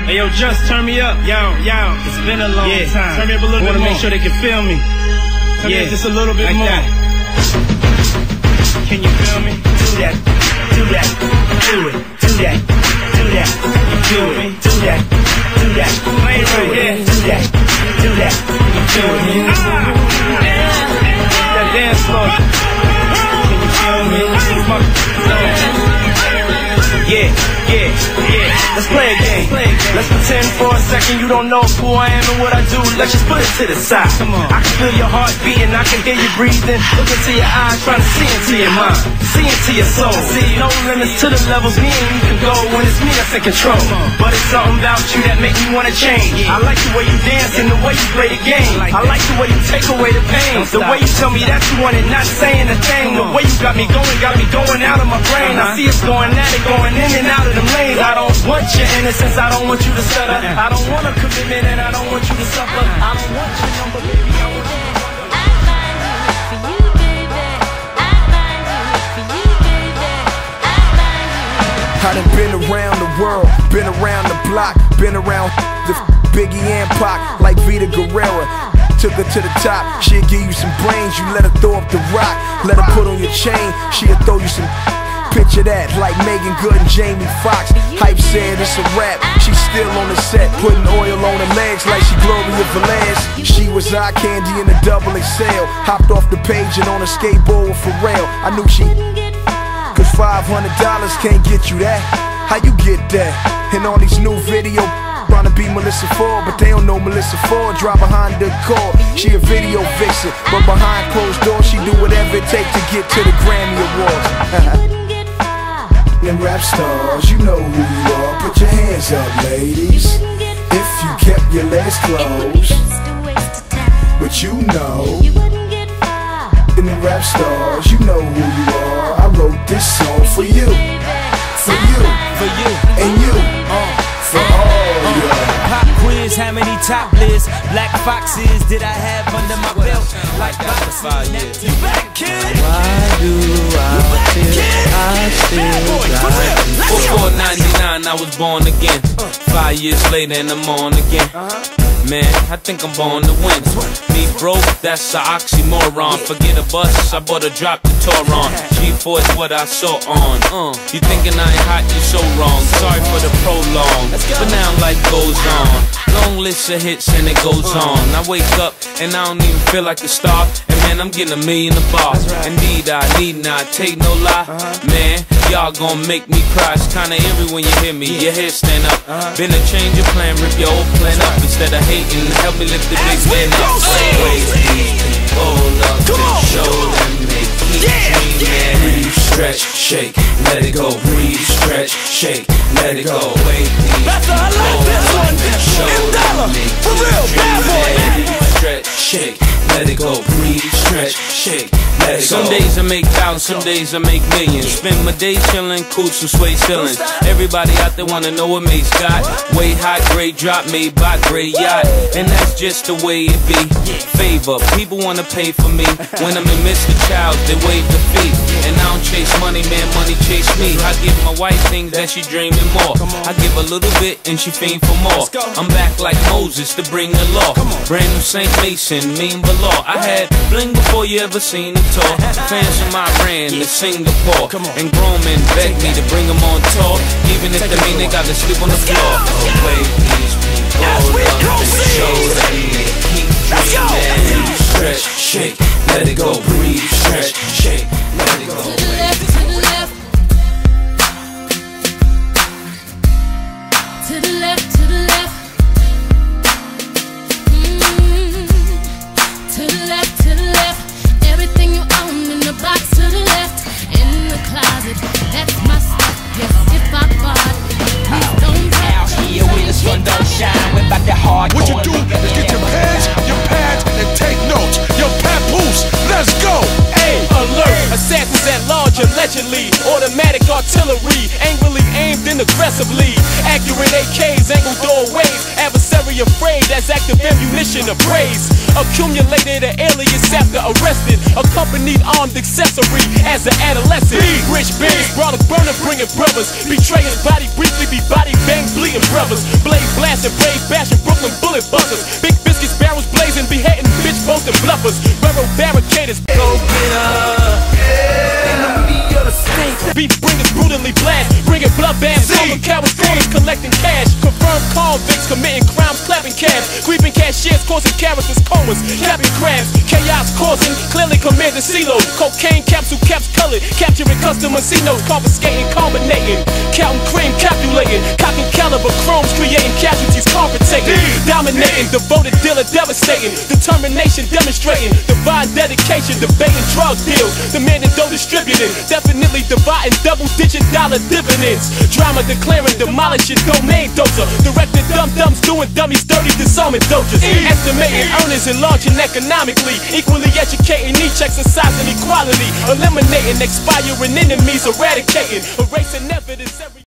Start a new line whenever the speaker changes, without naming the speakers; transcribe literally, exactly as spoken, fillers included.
Hey yo, just turn me up. Yo, yo, it's been a long yeah. time. Turn me up a little bit more. Wanna make sure they can feel me. Turn yeah. me up just a little bit like more. That. Can you feel me? Do that, do that, do it, do that, do that. You feel me? Do that, do that. Play it right here. Do that, do that. You feel me? Ah, that dance floor. Can you feel me? Yeah, yeah, yeah. Let's play a game. Let's pretend for a second you don't know who I am and what I do. Let's just put it to the side. Come on. I can feel your heart beating, I can hear you breathing. Look into your eyes, trying to see into your mind, see into your soul. See, no limits to the levels me and you can go when it's me that's in control. But it's something about you that make me wanna change. I like the way you dance and the way you play the game. I like the way you take away the pain. The way you tell me that you want it, not saying a thing. The way you got me going, got me going out of my brain. I see it's going at it, going in and out of them lanes. I don't want your innocence, I don't want you to stutter. I don't want a commitment and I don't want you to suffer. I don't want your number, baby, I want you.
I done been around the world, been around the block, been around the Biggie and Pac, like Vita Guerrera. Took her to the top, she'll give you some brains, you let her throw up the rock. Let her put on your chain, she'll throw you some. Picture that, like Megan Good and Jamie Foxx. Hype said it's a rap, she's still on the set, putting oil on her legs like she Gloria Velez. She was eye candy in a double X L, hopped off the page and on a skateboard with Pharrell. I knew she, cause five hundred dollars can't get you that. How you get that? And all these new videos trying to be Melissa Ford, but they don't know Melissa Ford. Drive behind the cord, she a video vixen, but behind closed doors she do whatever it takes to get to the Grammy Awards. And rap stars, you know who you are. Put your hands up, ladies. If you kept your legs closed, but you know. And the rap stars, you know who you are. I wrote this song for you, for you, for you, and you, for all you.
Pop quiz, how many top lists? Black foxes did I have under my belt? Like boxes, you back, kid?
Why do I feel I still got you?
four ninety-nine, I was born again. Five years later and I'm on again. Man, I think I'm born to win. Me broke, that's an oxymoron. Forget a bus, I bought a drop the Toron. G four is what I saw on. Uh, you thinking I ain't hot, you so wrong. Sorry for the prolong, but now life goes on. Long list of hits and it goes on. I wake up and I don't even feel like a star. And man, I'm getting a million a bar. Indeed, I need not take no lie. Man, y'all gon' make me cry. It's kinda eerie when you hear me, your head stand up. Been a change of plan, rip your old plan up. Instead of hating, help me lift the big man up. Wait, hold up and show them they keep dreaming. Breathe, stretch, shake, let it go. Breathe, stretch, shake, let it go. Wait, hold up and show them they keep dreaming. Breathe, stretch, shake, let it go. Breathe, stretch, shake, let it go. Some days I make thousands, some days I make millions. Spend my day chillin', cool some suede ceilings. Everybody out there wanna know what Mace got. Way high grade drop made by great yacht. And that's just the way it be. Favor, people wanna pay for me. When I'm in Mister Childs, they waive the fee. And I don't chase money, man, money chase me. I give my wife things that she dreaming more. I give a little bit and she fiend for more. I'm back like Moses to bring the law. Brand new Saint Mason, mean below. I had bling before you ever seen the tour. Fans from Iran to Singapore. And grown men beg me to bring them on tour. Even if they mean they gotta sleep on the floor. Oh, wait, these people up and show them they keep dreaming. Stretch, shake, let it go. Breathe, stretch, shake, let it go.
To the left, to the left. To the left, to the left. Mm-hmm. To the left, to the left. Everything you own in the box to the left. In the closet, that's my stuff. Yes, if I bought, please don't touch.
Out here where the sun don't shine, we're about to hardcore.
What you do is get your pens, your pads, and take notes. Your papoose, let's go.
Hey, alert, assassins at large allegedly. Automatic artillery, angrily aimed and aggressively. Accurate A Ks, angled doorways. Adversary afraid as active ammunition of praise. Accumulated an alias after arrested. Accompanied armed accessory as an adolescent. Rich bitch, brought a burner, bringing brothers. Betrayers, body briefly, be body bang, bleed. bleeding brothers. Blade blasting, brave bashing, Brooklyn bullet busters. Big biscuits, barrels blazing, beheading bitch boasting bluffers. Railroad barricaders, go get up. Enemy of the state. Beat bringers brutally blast, bringing blood baths. Over cowards, corners collecting cash. Confirmed convicts committing crimes, clapping cabs. Creeping cashiers causing characters comas, capping crabs. Chaos causing, clearly commanding CeeLo. Cocaine capsule caps colored, capturing customer C-notes, confiscating, combinating, counting cream, calculating, cocking caliber chromes, creating casualties, compensating, dominating, devoted dealer, devastating, determination, demonstrating, divine dedication, debating drug deals, demanding dough distributing, definitely dividing double-digit dollar dividends, drama declaring, demolishing domain dozer, directed dum-dums doing dummies dirty, disarming dojas, estimating earnings, enlarging economically, equally educating, each exercising equality, eliminating expiring enemies, eradicating, erasing evidence every